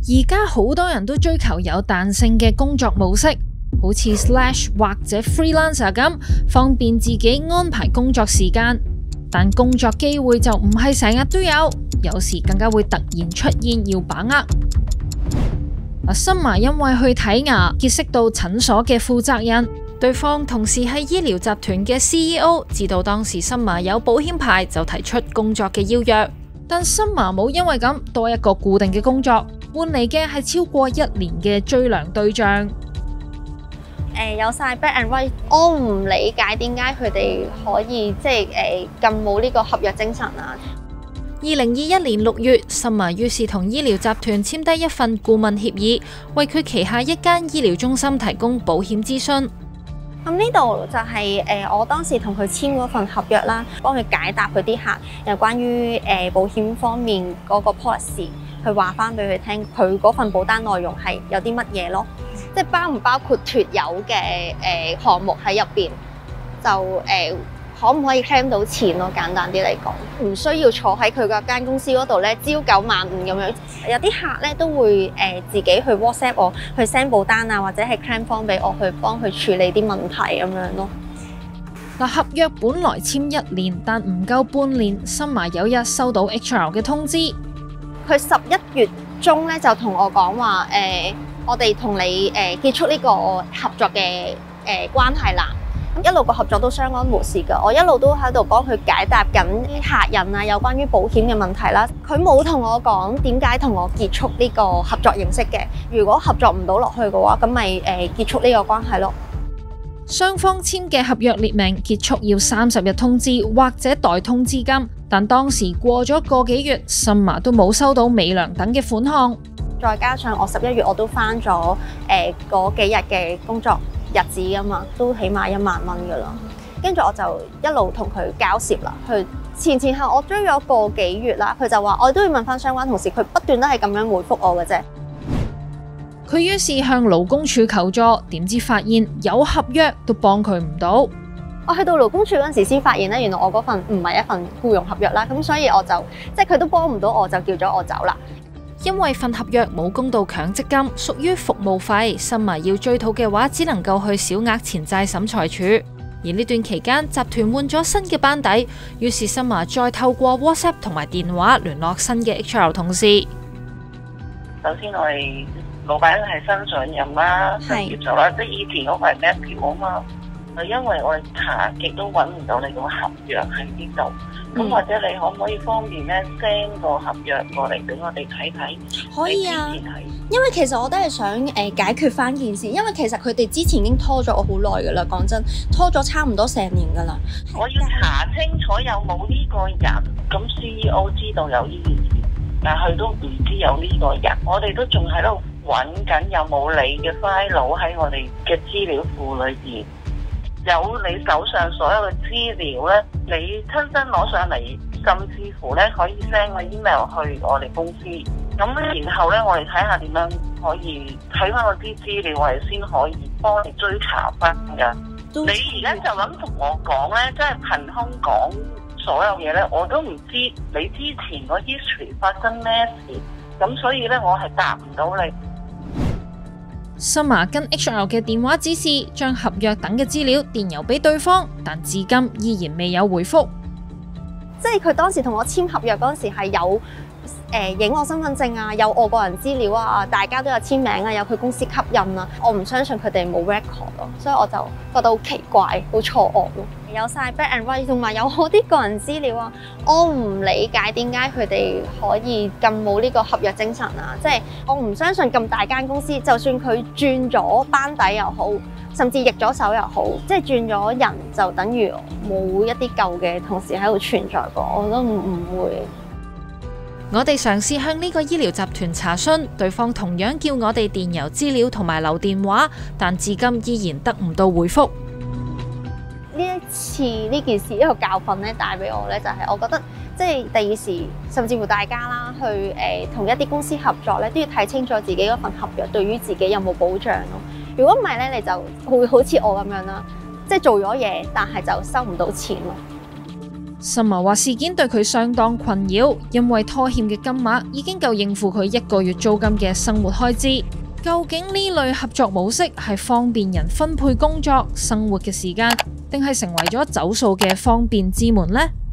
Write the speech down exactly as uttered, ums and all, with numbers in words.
而家好多人都追求有彈性嘅工作模式，好似 Slash 或者 Freelancer 咁，方便自己安排工作時間。但工作機會就唔係成日都有，有時更加會突然出現，要把握。Summer 因為去睇牙，結識到診所嘅負責人，對方同時係醫療集團嘅 C E O， 知道當時 Summer 有保險牌，就提出工作嘅邀約。但 Summer 冇因為咁多一個固定嘅工作，換嚟嘅係超過一年嘅追糧對象。 誒有晒 black and white， 我唔理解點解佢哋可以即係誒咁冇呢個合約精神啊！ 二零二一年六月 ，Summer 於是同醫療集團簽低一份顧問協議，為佢旗下一間醫療中心提供保險諮詢。 咁呢度就係誒我當時同佢簽嗰份合約啦，幫佢解答佢啲客有關於誒保險方面嗰個 policy， 去話翻俾佢聽，佢嗰份保單內容係有啲乜嘢咯，即係包唔包括脫有嘅誒項目喺入邊，就誒。呃可唔可以 claim 到錢咯？簡單啲嚟講，唔需要坐喺佢嗰間公司嗰度咧，朝九晚五咁樣。有啲客咧都會誒、呃、自己去 WhatsApp 我，去 send 保單啊，或者係 claim form 俾我去幫佢處理啲問題咁樣咯。 嗱，合約本來簽一年，但唔夠半年 ，Summer 有日收到 H R 嘅通知， 佢十一月中咧就同我講話誒，我哋同你誒、呃、結束呢個合作嘅誒、呃、關係啦。一路個合作都相安無事㗎，我一路都喺度幫佢解答緊啲客人啊有關於保險嘅問題啦。佢冇同我講點解同我結束呢個合作形式嘅。如果合作唔到落去嘅話，咁咪誒結束呢個關係咯。 雙方簽嘅合約列明結束要三十日通知或者代通知金，但當時過咗個幾月 ，Summer 都冇收到尾糧等嘅款項。 再加上我十一月我都返咗誒嗰幾日嘅工作日子㗎嘛，都起碼一萬蚊㗎啦。跟住我就一路同佢交涉啦，佢前前後我追咗個幾月啦，佢就話我都要問翻相關同事，佢不斷都係咁樣回覆我嘅啫。 佢於是向勞工處求助，點知發現有合約都幫佢唔到。 我去到勞工處嗰陣時先發現咧，原來我嗰份唔係一份僱傭合約啦，咁所以我就即係佢都幫唔到我，就叫咗我走啦。 因為份合約冇供到強積金，屬於服務費 ，Summer 要追討嘅話，只能夠去小額錢債審裁處。而呢段期間，集團換咗新嘅班底，於是 Summer 再透過 WhatsApp 同埋電話聯絡新嘅 H R 同事。 首先我哋老闆係新上任啦，新業咗啦，即係以前嗰個係 Matthew 啊嘛。因為我哋查極都揾唔到你個合約喺邊度，咁、嗯、或者你可唔可以方便咧 send 個合約過嚟俾我哋睇睇？ 可以啊，因為其實我都係想誒、呃、解決翻件事，因為其實佢哋之前已經拖咗我好耐噶啦，講真，拖咗差唔多成年噶啦。 我要查清楚有冇呢個人，咁 C E O 知道有呢件事，但係佢都唔知有呢個人，我哋都仲喺度揾緊有冇你嘅 file 喺我哋嘅資料庫裏邊。有你手上所有嘅資料咧，你親身攞上嚟，甚至乎咧可以 send 個 email 去我哋公司。咁然後咧，我哋睇下點樣可以睇翻嗰啲資料，我哋先可以幫你追查翻㗎。你而家就咁同我講咧，即係憑空講所有嘢咧，我都唔知你之前個 history 發生咩事。咁所以咧，我係答唔到你。 Summer 跟 H R 嘅電話指示，將合約等嘅資料電郵俾對方，但至今依然未有回覆。 即係佢當時同我簽合約嗰陣時係有誒影、呃、我身份證啊，有我個人資料啊，大家都有簽名啊，有佢公司吸印啊。我唔相信佢哋冇 record 咯，所以我就覺得好奇怪，好錯愕咯。有晒 black and white， 同埋有我啲個人資料啊，我唔理解點解佢哋可以咁冇呢個合約精神啊！即係我唔相信咁大間公司，就算佢轉咗班底又好，甚至易咗手又好，即係轉咗人就等於冇一啲舊嘅同事喺度存在過，我都唔唔會。 我哋嘗試向呢個醫療集團查詢，對方同樣叫我哋電郵資料同埋留電話，但至今依然得唔到回覆。 呢一次呢件事一個教訓咧，帶俾我咧就係、是、我覺得即係第二時，甚至乎大家啦，去誒同、呃、一啲公司合作咧，都要睇清楚自己嗰份合約對於自己有冇保障咯。如果唔係咧，你就會好似我咁樣啦，即係做咗嘢，但係就收唔到錢咯。 Summer 話事件對佢相當困擾，因為拖欠嘅金額已經夠應付佢一個月租金嘅生活開支。究竟呢類合作模式係方便人分配工作、生活嘅時間，定係成為咗走數嘅方便之門呢？